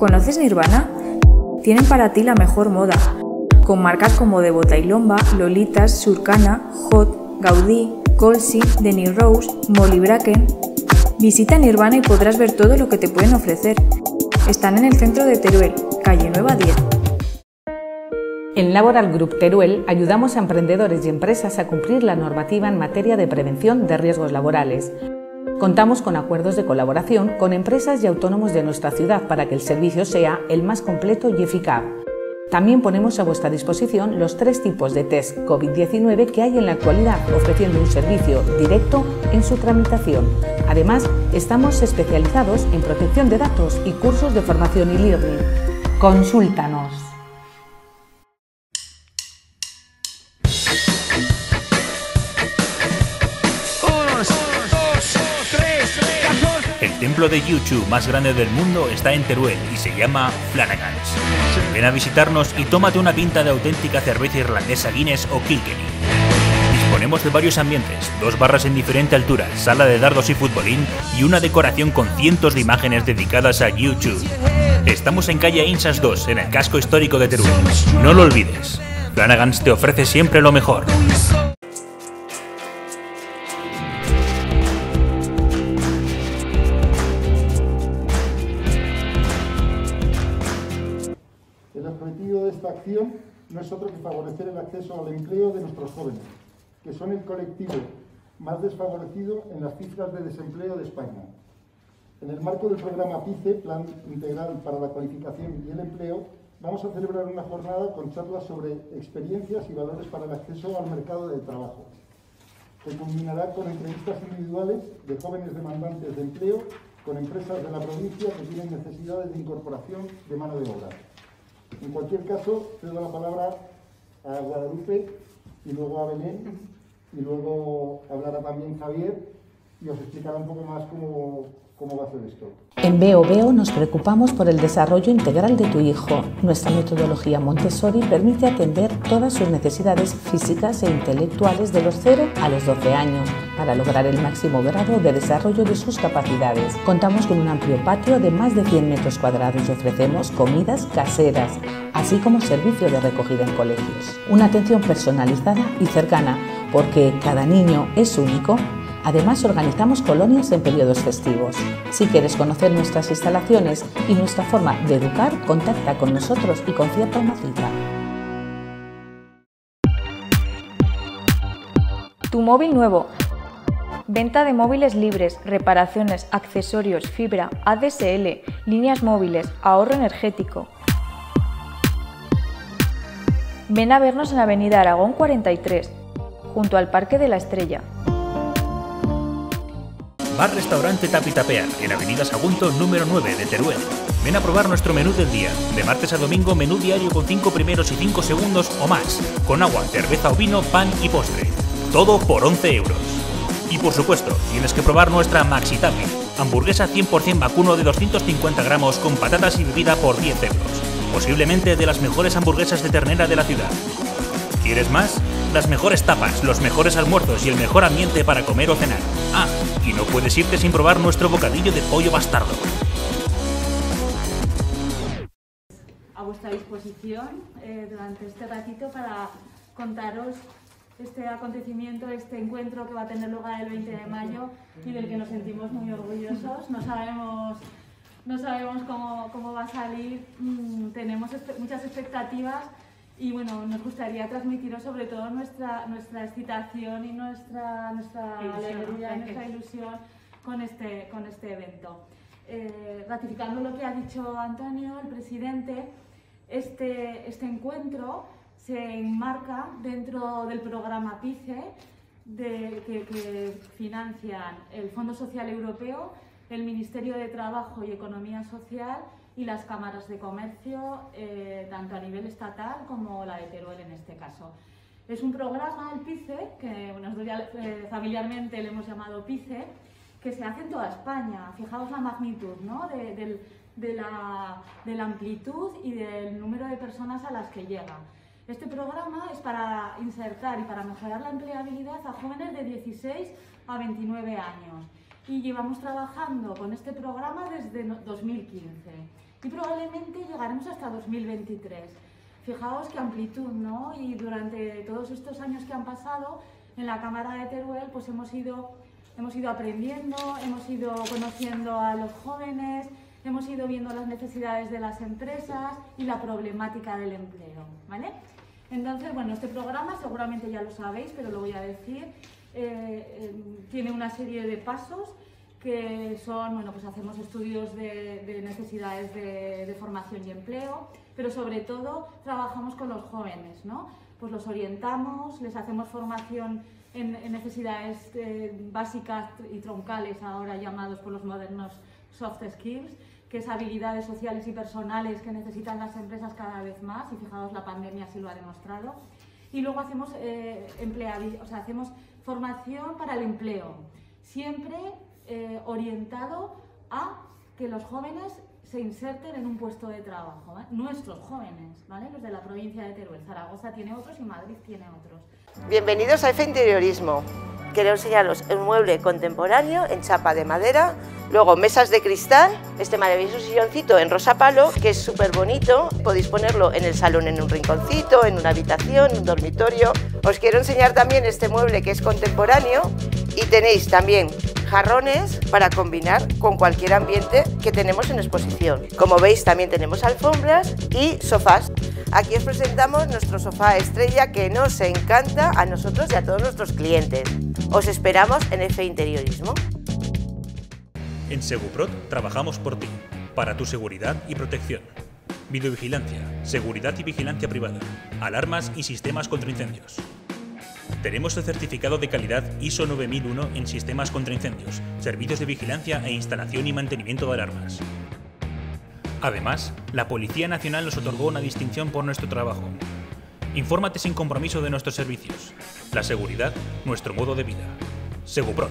¿Conoces Nirvana? Tienen para ti la mejor moda, con marcas como de Bota y Lomba, Lolitas, Surcana, Hot, Gaudí, Colsi, Denny Rose, Molly Bracken. Visita Nirvana y podrás ver todo lo que te pueden ofrecer. Están en el centro de Teruel, calle Nueva 10. En Laboral Group Teruel ayudamos a emprendedores y empresas a cumplir la normativa en materia de prevención de riesgos laborales. Contamos con acuerdos de colaboración con empresas y autónomos de nuestra ciudad para que el servicio sea el más completo y eficaz. También ponemos a vuestra disposición los 3 tipos de test COVID-19 que hay en la actualidad, ofreciendo un servicio directo en su tramitación. Además, estamos especializados en protección de datos y cursos de formación e-learning. Consúltanos. El templo de YouTube más grande del mundo está en Teruel y se llama Flanagan's. Ven a visitarnos y tómate una pinta de auténtica cerveza irlandesa Guinness o Kilkenny. Disponemos de varios ambientes, 2 barras en diferente altura, sala de dardos y futbolín y una decoración con cientos de imágenes dedicadas a YouTube. Estamos en calle Insas 2, en el casco histórico de Teruel. No lo olvides, Flanagan's te ofrece siempre lo mejor. El objetivo de esta acción no es otro que favorecer el acceso al empleo de nuestros jóvenes, que son el colectivo más desfavorecido en las cifras de desempleo de España. En el marco del programa PICE, Plan Integral para la Cualificación y el Empleo, vamos a celebrar una jornada con charlas sobre experiencias y valores para el acceso al mercado de trabajo, que culminará con entrevistas individuales de jóvenes demandantes de empleo con empresas de la provincia que tienen necesidades de incorporación de mano de obra. En cualquier caso, cedo la palabra a Guadalupe y luego a Belén y luego hablará también Javier y os explicará un poco más cómo va a ser esto. En Veo nos preocupamos por el desarrollo integral de tu hijo. Nuestra metodología Montessori permite atender todas sus necesidades físicas e intelectuales de los 0 a los 12 años para lograr el máximo grado de desarrollo de sus capacidades. Contamos con un amplio patio de más de 100 metros cuadrados y ofrecemos comidas caseras, así como servicio de recogida en colegios. Una atención personalizada y cercana, porque cada niño es único. Además, organizamos colonias en periodos festivos. Si quieres conocer nuestras instalaciones y nuestra forma de educar, contacta con nosotros y concierta una cita. Tu móvil nuevo. Venta de móviles libres, reparaciones, accesorios, fibra, ADSL, líneas móviles, ahorro energético. Ven a vernos en Avenida Aragón 43, junto al Parque de la Estrella. Bar-Restaurante Tapitapear, en Avenida Sagunto número 9 de Teruel. Ven a probar nuestro menú del día. De martes a domingo, menú diario con 5 primeros y 5 segundos o más. Con agua, cerveza o vino, pan y postre. Todo por 11 euros. Y por supuesto, tienes que probar nuestra Maxi Tapi, hamburguesa 100% vacuno de 250 gramos con patatas y bebida por 10 euros. Posiblemente de las mejores hamburguesas de ternera de la ciudad. ¿Quieres más? Las mejores tapas, los mejores almuerzos y el mejor ambiente para comer o cenar. Ah, y no puedes irte sin probar nuestro bocadillo de pollo bastardo. A vuestra disposición durante este ratito para contaros este acontecimiento, este encuentro que va a tener lugar el 20 de mayo y del que nos sentimos muy orgullosos. No sabemos cómo va a salir, tenemos muchas expectativas. Y bueno, nos gustaría transmitiros sobre todo nuestra excitación y nuestra alegría y nuestra ilusión con este evento. Ratificando lo que ha dicho Antonio, el presidente, este encuentro se enmarca dentro del programa PICE que financian el Fondo Social Europeo, el Ministerio de Trabajo y Economía Social y las cámaras de comercio, tanto a nivel estatal como la de Teruel en este caso. Es un programa, el PICE, que nosotros ya familiarmente le hemos llamado PICE, que se hace en toda España. Fijaos la magnitud, ¿no?, de la amplitud y del número de personas a las que llega. Este programa es para insertar y para mejorar la empleabilidad a jóvenes de 16 a 29 años. y llevamos trabajando con este programa desde 2015 y probablemente llegaremos hasta 2023. Fijaos qué amplitud, ¿no? Y durante todos estos años que han pasado en la Cámara de Teruel, pues hemos ido aprendiendo, hemos ido conociendo a los jóvenes, hemos ido viendo las necesidades de las empresas y la problemática del empleo, ¿vale? Entonces, bueno, este programa seguramente ya lo sabéis, pero lo voy a decir, tiene una serie de pasos que son, bueno, pues hacemos estudios de necesidades de formación y empleo, pero sobre todo trabajamos con los jóvenes, ¿no? Pues los orientamos, les hacemos formación en necesidades básicas y troncales, ahora llamados por los modernos soft skills, que es habilidades sociales y personales que necesitan las empresas cada vez más, y fijaos, la pandemia sí lo ha demostrado. Y luego hacemos, hacemos formación para el empleo, siempre orientado a que los jóvenes se inserten en un puesto de trabajo, ¿vale? Nuestros jóvenes, ¿vale? Los de la provincia de Teruel. Zaragoza tiene otros y Madrid tiene otros. Bienvenidos a F Interiorismo. Quiero enseñaros un mueble contemporáneo en chapa de madera, luego mesas de cristal, este maravilloso silloncito en rosa palo, que es súper bonito, podéis ponerlo en el salón en un rinconcito, en una habitación, en un dormitorio. Os quiero enseñar también este mueble que es contemporáneo y tenéis también jarrones para combinar con cualquier ambiente que tenemos en exposición. Como veis, también tenemos alfombras y sofás. Aquí os presentamos nuestro sofá estrella que nos encanta a nosotros y a todos nuestros clientes. Os esperamos en F Interiorismo. En Seguprot trabajamos por ti, para tu seguridad y protección. Videovigilancia, seguridad y vigilancia privada, alarmas y sistemas contra incendios. Tenemos el certificado de calidad ISO 9001 en sistemas contra incendios, servicios de vigilancia e instalación y mantenimiento de alarmas. Además, la Policía Nacional nos otorgó una distinción por nuestro trabajo. Infórmate sin compromiso de nuestros servicios. La seguridad, nuestro modo de vida. Seguprot.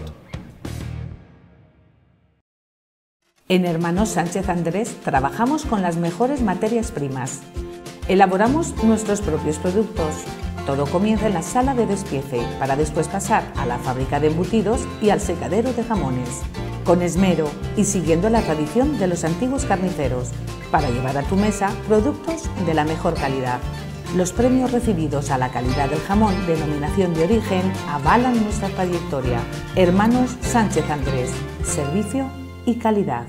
En Hermanos Sánchez Andrés trabajamos con las mejores materias primas. Elaboramos nuestros propios productos. Todo comienza en la sala de despiece para después pasar a la fábrica de embutidos y al secadero de jamones. Con esmero y siguiendo la tradición de los antiguos carniceros, para llevar a tu mesa productos de la mejor calidad. Los premios recibidos a la calidad del jamón, denominación de origen, avalan nuestra trayectoria. Hermanos Sánchez Andrés, servicio y calidad.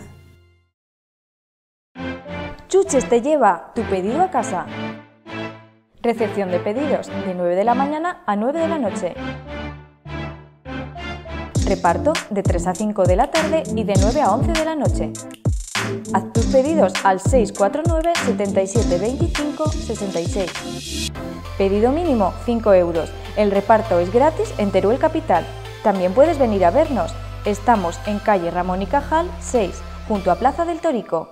Chuches te lleva tu pedido a casa. Recepción de pedidos de 9 de la mañana a 9 de la noche. Reparto de 3 a 5 de la tarde y de 9 a 11 de la noche. Haz tus pedidos al 649 77 25 66. Pedido mínimo 5 euros. El reparto es gratis en Teruel Capital. También puedes venir a vernos. Estamos en calle Ramón y Cajal 6, junto a Plaza del Torico.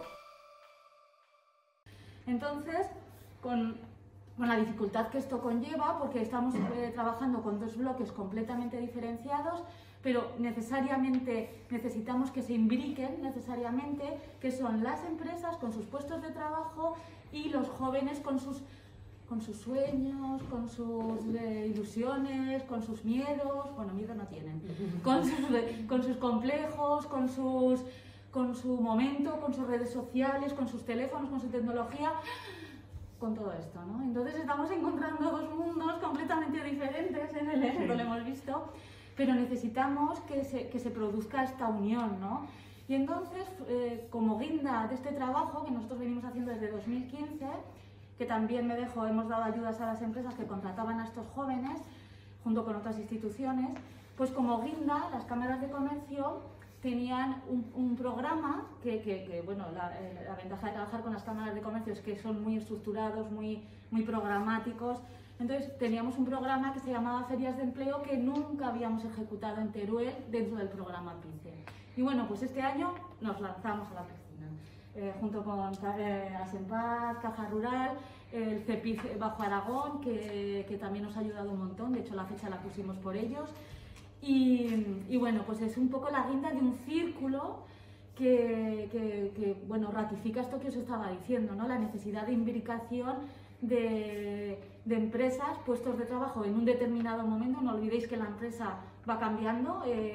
Entonces, con la dificultad que esto conlleva, porque estamos trabajando con dos bloques completamente diferenciados, pero necesariamente necesitamos que se imbriquen necesariamente, que son las empresas con sus puestos de trabajo y los jóvenes con sus sueños, con sus ilusiones, con sus miedos, bueno, miedo no tienen, con sus complejos, con su momento, con sus redes sociales, con sus teléfonos, con su tecnología, con todo esto, ¿no? Entonces estamos encontrando dos mundos completamente diferentes en el evento, lo hemos visto, pero necesitamos que se produzca esta unión, ¿no? Y entonces, como guinda de este trabajo que nosotros venimos haciendo desde 2015, que también hemos dado ayudas a las empresas que contrataban a estos jóvenes, junto con otras instituciones, pues como guinda, las cámaras de comercio tenían un programa que bueno, la ventaja de trabajar con las cámaras de comercio es que son muy estructurados, muy programáticos. Entonces teníamos un programa que se llamaba Ferias de Empleo que nunca habíamos ejecutado en Teruel dentro del programa PICE. Y bueno, pues este año nos lanzamos a la piscina, junto con Asenpaz, Caja Rural, el CEPIC Bajo Aragón, que también nos ha ayudado un montón, de hecho la fecha la pusimos por ellos. Y bueno, pues es un poco la guinda de un círculo que bueno, ratifica esto que os estaba diciendo, ¿no? La necesidad de imbricación de empresas, puestos de trabajo en un determinado momento. No olvidéis que la empresa va cambiando,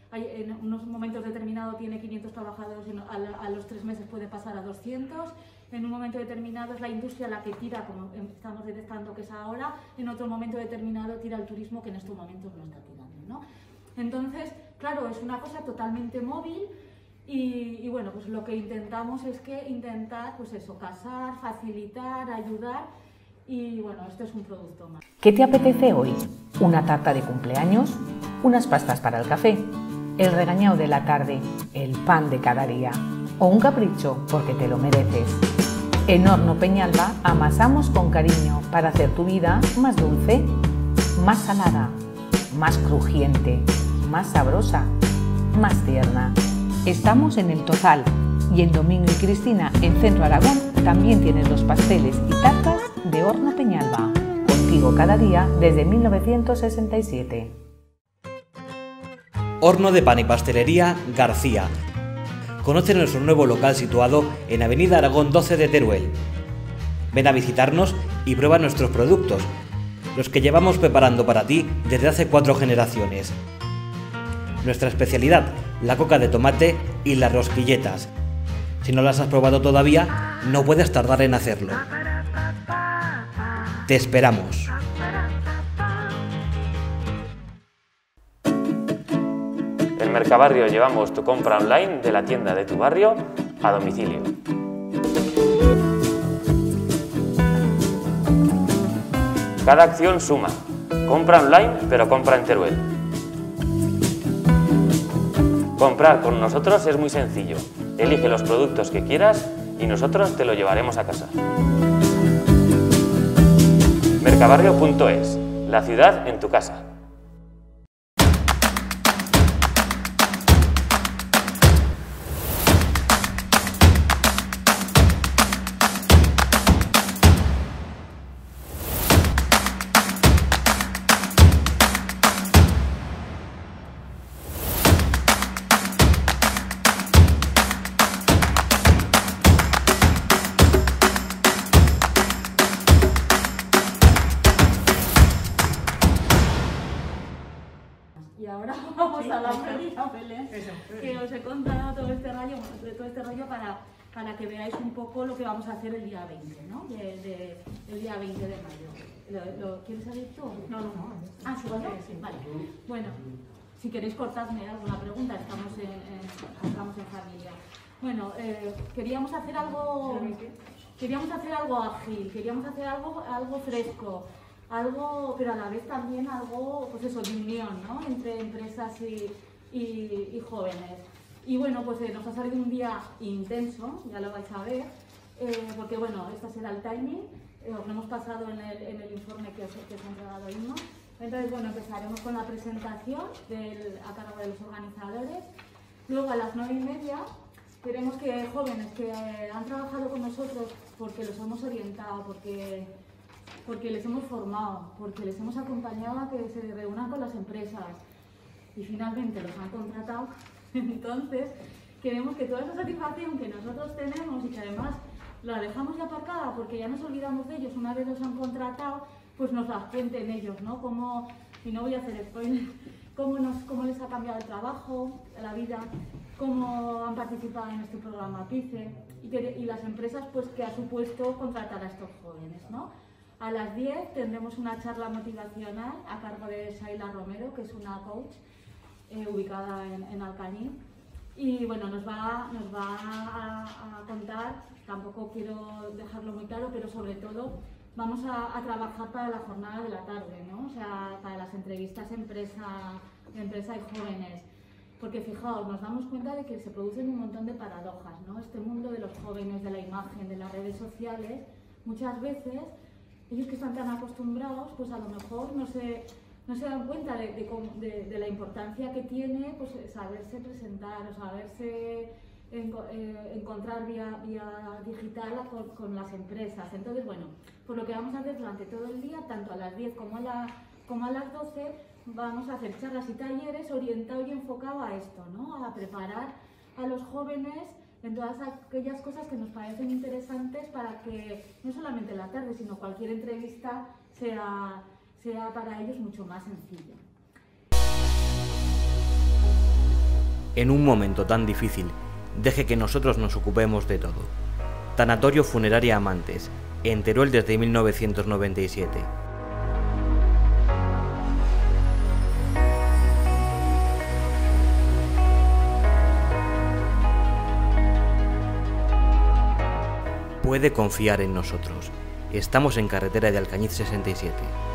en unos momentos determinados tiene 500 trabajadores, a los 3 meses puede pasar a 200. En un momento determinado es la industria la que tira, como estamos detectando que es ahora, en otro momento determinado tira el turismo, que en estos momentos no está tirando, ¿no? Entonces, claro, es una cosa totalmente móvil y bueno, pues lo que intentamos es intentar, pues eso, casar, facilitar, ayudar y bueno, esto es un producto más. ¿Qué te apetece hoy? ¿Una tarta de cumpleaños? ¿Unas pastas para el café? ¿El regañado de la tarde? ¿El pan de cada día? ¿O un capricho porque te lo mereces? En Horno Peñalba amasamos con cariño para hacer tu vida más dulce, más salada, más crujiente, más sabrosa, más tierna. Estamos en El Tozal y en Domingo y Cristina, en Centro Aragón, también tienes los pasteles y tartas de Horno Peñalba. Contigo cada día desde 1967. Horno de Pan y Pastelería García. Conoce nuestro nuevo local situado en Avenida Aragón 12 de Teruel. Ven a visitarnos y prueba nuestros productos, los que llevamos preparando para ti desde hace 4 generaciones. Nuestra especialidad, la coca de tomate y las rosquilletas. Si no las has probado todavía, no puedes tardar en hacerlo. Te esperamos. En Mercabarrio llevamos tu compra online de la tienda de tu barrio a domicilio. Cada acción suma. Compra online, pero compra en Teruel. Comprar con nosotros es muy sencillo. Elige los productos que quieras y nosotros te lo llevaremos a casa. Mercabarrio.es, la ciudad en tu casa. Y ahora vamos a la feria, Belén, que os he contado todo este rollo para que veáis un poco lo que vamos a hacer el día 20, ¿no? El día 20 de mayo. ¿Lo quieres saber tú? No. Ah, ¿sí, vale? Vale. Bueno, si queréis cortarme alguna pregunta, estamos en familia. Bueno, queríamos hacer algo ágil, queríamos hacer algo fresco. Pero a la vez también algo, pues eso, de unión, ¿no? Entre empresas y jóvenes. Y bueno, pues nos ha salido un día intenso, ya lo vais a ver, porque bueno, este será el timing, os lo hemos pasado en el informe que os ha entregado Inma. Entonces, bueno, empezaremos con la presentación a cargo de los organizadores. Luego a las 9:30 queremos que jóvenes que han trabajado con nosotros porque los hemos orientado, porque les hemos formado, porque les hemos acompañado a que se reúnan con las empresas y finalmente los han contratado. Entonces, queremos que toda esa satisfacción que nosotros tenemos y que además la dejamos ya aparcada porque ya nos olvidamos de ellos una vez los han contratado, pues nos las cuenten ellos, ¿no? Y no voy a hacer spoiler, cómo les ha cambiado el trabajo, la vida, cómo han participado en este programa PICE y las empresas pues que ha supuesto contratar a estos jóvenes, ¿no? A las 10 tendremos una charla motivacional a cargo de Saila Romero, que es una coach ubicada en Alcañiz. Y bueno, nos va a contar, tampoco quiero dejarlo muy claro, pero sobre todo vamos a trabajar para la jornada de la tarde, ¿no? O sea, para las entrevistas empresa y jóvenes. Porque fijaos, nos damos cuenta de que se producen un montón de paradojas, ¿no? Este mundo de los jóvenes, de la imagen, de las redes sociales, muchas veces ellos que están tan acostumbrados, pues a lo mejor no se dan cuenta de la importancia que tiene pues, saberse presentar o saberse encontrar vía digital con las empresas. Entonces, bueno, pues lo que vamos a hacer durante todo el día, tanto a las 10 como a las 12, vamos a hacer charlas y talleres orientados y enfocados a esto, ¿no? A preparar a los jóvenes en todas aquellas cosas que nos parecen interesantes para que no solamente la tarde, sino cualquier entrevista sea para ellos mucho más sencilla. En un momento tan difícil, deje que nosotros nos ocupemos de todo. Tanatorio Funeraria Amantes, en Teruel desde 1997. Puede confiar en nosotros. Estamos en carretera de Alcañiz 67.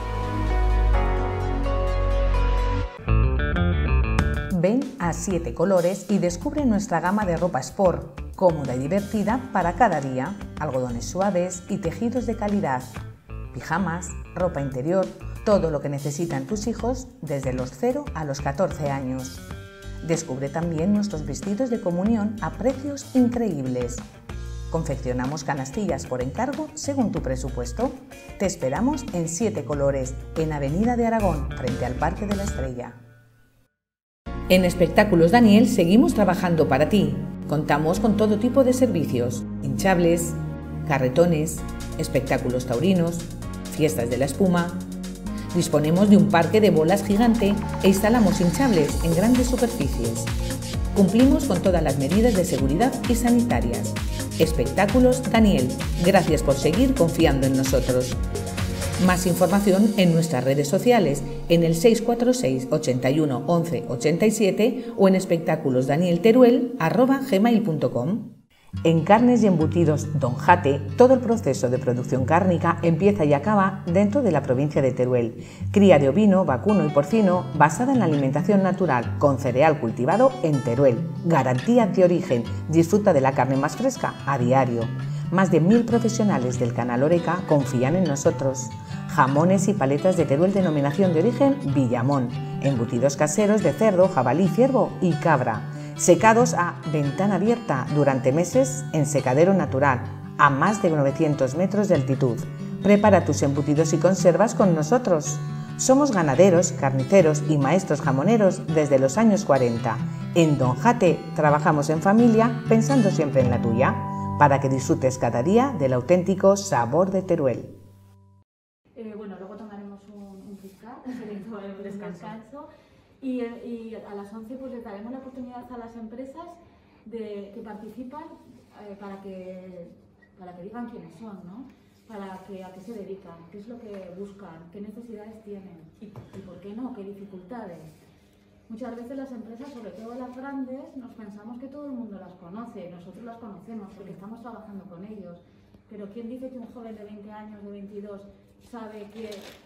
Ven a 7 colores y descubre nuestra gama de ropa sport, cómoda y divertida para cada día, algodones suaves y tejidos de calidad, pijamas, ropa interior, todo lo que necesitan tus hijos desde los 0 a los 14 años. Descubre también nuestros vestidos de comunión a precios increíbles. Confeccionamos canastillas por encargo según tu presupuesto. Te esperamos en 7 colores, en Avenida de Aragón, frente al Parque de la Estrella. En Espectáculos Daniel seguimos trabajando para ti. Contamos con todo tipo de servicios: hinchables, carretones, espectáculos taurinos, fiestas de la espuma. Disponemos de un parque de bolas gigante e instalamos hinchables en grandes superficies. Cumplimos con todas las medidas de seguridad y sanitarias. Espectáculos Daniel, gracias por seguir confiando en nosotros. Más información en nuestras redes sociales, en el 646 81 11 87 o en espectáculosdanielteruel@gmail.com. En Carnes y Embutidos Don Jate, todo el proceso de producción cárnica empieza y acaba dentro de la provincia de Teruel. Cría de ovino, vacuno y porcino basada en la alimentación natural, con cereal cultivado en Teruel. Garantía de origen, disfruta de la carne más fresca a diario. Más de 1000 profesionales del canal Oreca confían en nosotros. Jamones y paletas de Teruel, denominación de origen Villamón. Embutidos caseros de cerdo, jabalí, ciervo y cabra. Secados a ventana abierta durante meses en secadero natural, a más de 900 metros de altitud. Prepara tus embutidos y conservas con nosotros. Somos ganaderos, carniceros y maestros jamoneros desde los años 40. En Don Jate trabajamos en familia pensando siempre en la tuya, para que disfrutes cada día del auténtico sabor de Teruel. Bueno, luego tomaremos un fiscal, un descanso. Y a las 11 pues les daremos la oportunidad a las empresas que participan para que digan quiénes son, ¿no? A qué se dedican, qué es lo que buscan, qué necesidades tienen y por qué no, qué dificultades. Muchas veces las empresas, sobre todo las grandes, nos pensamos que todo el mundo las conoce, nosotros las conocemos porque estamos trabajando con ellos, pero ¿quién dice que un joven de 20 años, de 22, sabe qué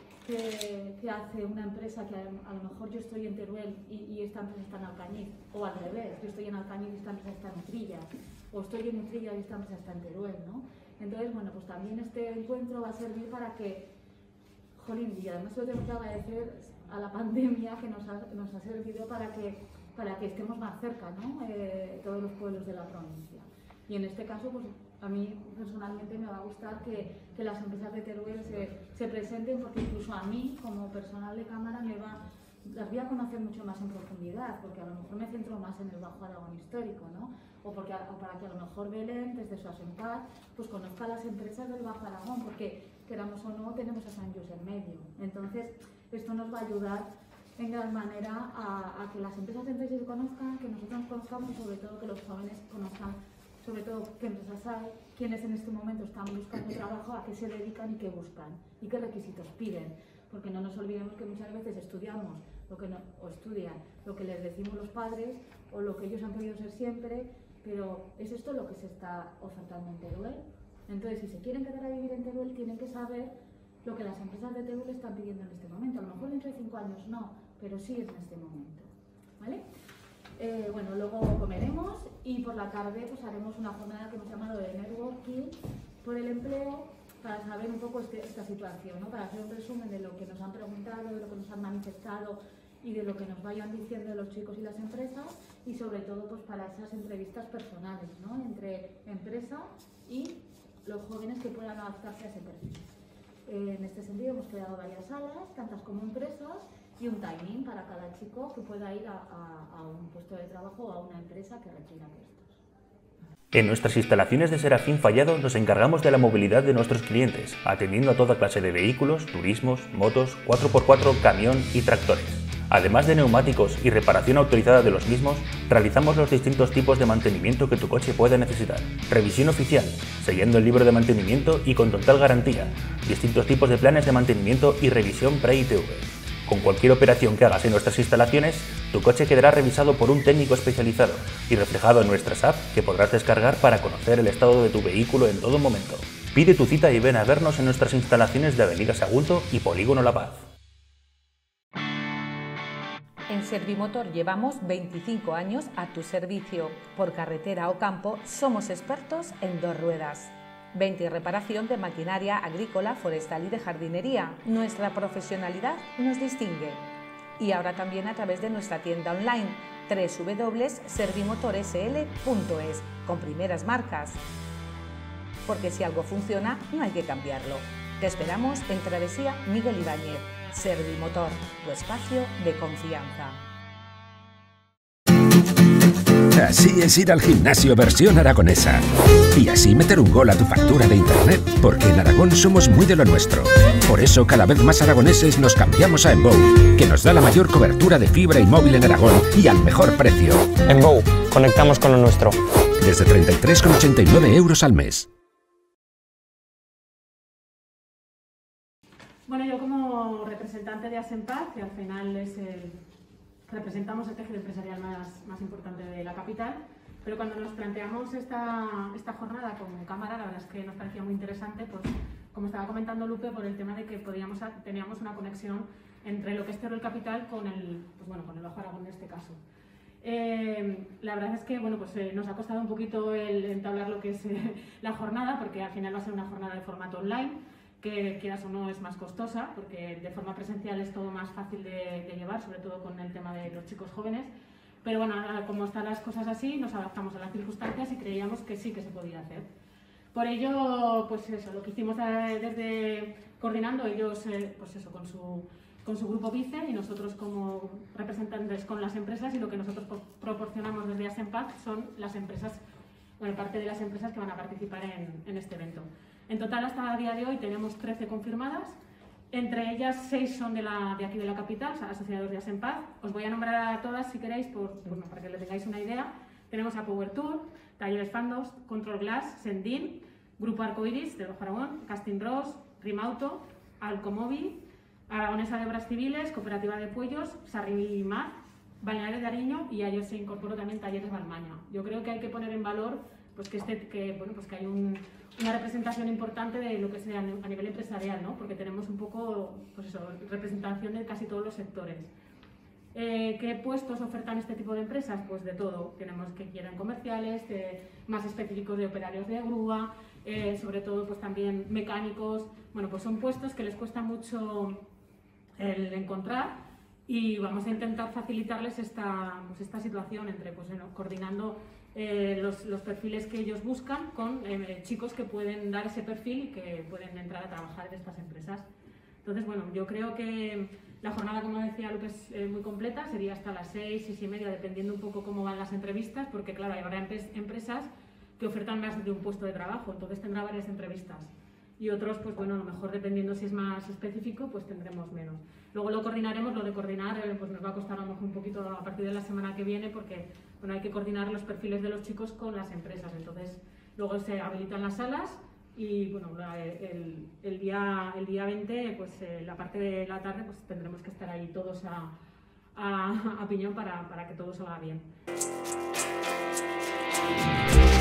hace una empresa que a lo mejor yo estoy en Teruel y esta empresa está en Alcañiz, o al revés, yo estoy en Alcañiz y esta empresa está en Utrilla, o estoy en Utrilla y esta empresa está en Teruel, ¿no? Entonces, bueno, pues también este encuentro va a servir para que, jolín, y además lo tengo que agradecer a la pandemia que nos ha servido para que estemos más cerca, ¿no? Todos los pueblos de la provincia. Y en este caso, pues a mí personalmente me va a gustar que las empresas de Teruel se presenten, porque incluso a mí, como personal de cámara, las voy a conocer mucho más en profundidad, porque a lo mejor me centro más en el Bajo Aragón histórico, ¿no? O para que a lo mejor Belén, desde su asentar, pues conozca las empresas del Bajo Aragón, porque queramos o no, tenemos a Sant Just en medio. Entonces, esto nos va a ayudar en gran manera a que las empresas entre sí se conozcan, que nosotros nos conozcamos y sobre todo que los jóvenes conozcan sobre todo qué empresas hay, quiénes en este momento están buscando trabajo, a qué se dedican y qué buscan y qué requisitos piden, porque no nos olvidemos que muchas veces estudian lo que les decimos los padres o lo que ellos han querido ser siempre, pero ¿es esto lo que se está ofertando en Teruel? Entonces, si se quieren quedar a vivir en Teruel, tienen que saber lo que las empresas de Teruel están pidiendo en este momento. A lo mejor dentro de 5 años no, pero sí en este momento, ¿vale? Bueno, luego comeremos y por la tarde pues haremos una jornada que hemos llamado de networking por el empleo, para saber un poco esta situación, ¿no? Para hacer un resumen de lo que nos han preguntado, de lo que nos han manifestado y de lo que nos vayan diciendo los chicos y las empresas, y sobre todo pues para esas entrevistas personales, ¿no? Entre empresa y los jóvenes que puedan adaptarse a ese perfil. En este sentido hemos creado varias salas, tantas como empresas, y un timing para cada chico que pueda ir a un puesto de trabajo o a una empresa que requiera puestos. En nuestras instalaciones de Serafín Fallado nos encargamos de la movilidad de nuestros clientes, atendiendo a toda clase de vehículos, turismos, motos, 4x4, camión y tractores. Además de neumáticos y reparación autorizada de los mismos, realizamos los distintos tipos de mantenimiento que tu coche pueda necesitar. Revisión oficial, sellando el libro de mantenimiento y con total garantía. Distintos tipos de planes de mantenimiento y revisión pre-ITV. Con cualquier operación que hagas en nuestras instalaciones, tu coche quedará revisado por un técnico especializado y reflejado en nuestras apps que podrás descargar para conocer el estado de tu vehículo en todo momento. Pide tu cita y ven a vernos en nuestras instalaciones de Avenida Sagunto y Polígono La Paz. En Servimotor llevamos 25 años a tu servicio. Por carretera o campo somos expertos en 2 ruedas. Venta y reparación de maquinaria agrícola, forestal y de jardinería. Nuestra profesionalidad nos distingue. Y ahora también a través de nuestra tienda online www.servimotorsl.es con primeras marcas. Porque si algo funciona, no hay que cambiarlo. Te esperamos en Travesía Miguel Ibáñez. Servimotor, tu espacio de confianza. Así es ir al gimnasio versión aragonesa. Y así meter un gol a tu factura de internet, porque en Aragón somos muy de lo nuestro. Por eso cada vez más aragoneses nos cambiamos a Enbow, que nos da la mayor cobertura de fibra y móvil en Aragón y al mejor precio. Enbow, conectamos con lo nuestro. Desde 33,89 € al mes. Bueno, yo como representante de Asenpaz, que al final representamos el tejido empresarial más importante de la capital, pero cuando nos planteamos esta jornada como cámara, la verdad es que nos parecía muy interesante, pues como estaba comentando Lupe, por el tema de que teníamos una conexión entre lo que es Teruel Capital con el Bajo Aragón en este caso. La verdad es que nos ha costado un poquito el entablar lo que es la jornada, porque al final va a ser una jornada de formato online, que quieras o no es más costosa, porque de forma presencial es todo más fácil de llevar, sobre todo con el tema de los chicos jóvenes. Pero bueno, como están las cosas así, nos adaptamos a las circunstancias y creíamos que sí que se podía hacer. Por ello, pues eso, lo que hicimos desde coordinando ellos, pues eso, con su grupo Vice y nosotros como representantes con las empresas, y lo que nosotros proporcionamos desde Asenpaz son las empresas, parte de las empresas que van a participar en este evento. En total, hasta el día de hoy, tenemos 13 confirmadas. Entre ellas, 6 son de aquí de la capital, o sea, asociados de Asenpaz. Os voy a nombrar a todas, si queréis, para que le tengáis una idea. Tenemos a Power Tour, Talleres Fandos, Control Glass, Sendin, Grupo Arcoiris de Bajo Aragón, Casting Ross, Rimauto, Alcomobi, Aragonesa de Obras Civiles, Cooperativa de Puellos, Sarrimar, Balneares de Ariño, y a ellos se incorporó también Talleres Balmaña. Yo creo que hay que poner en valor que hay una representación importante de lo que sea a nivel empresarial, ¿no? Porque tenemos un poco representación de casi todos los sectores. ¿Qué puestos ofertan este tipo de empresas? Pues de todo. Tenemos que quieren comerciales, más específicos de operarios de grúa, sobre todo pues también mecánicos. Bueno, pues son puestos que les cuesta mucho el encontrar, y vamos a intentar facilitarles esta situación entre coordinando los perfiles que ellos buscan con chicos que pueden dar ese perfil y que pueden entrar a trabajar en estas empresas. Entonces, bueno, yo creo que la jornada, como decía Lupe, es muy completa, sería hasta las 6, 6:30, dependiendo un poco cómo van las entrevistas, porque claro, habrá empresas que ofertan más de un puesto de trabajo, entonces tendrá varias entrevistas. Y otros, pues bueno, a lo mejor dependiendo si es más específico, pues tendremos menos. Luego lo coordinaremos, lo de coordinar pues nos va a costar a lo mejor un poquito a partir de la semana que viene, porque bueno, hay que coordinar los perfiles de los chicos con las empresas. Entonces luego se habilitan las salas y bueno, el día 20, pues la parte de la tarde, pues tendremos que estar ahí todos a piñón para que todo salga bien.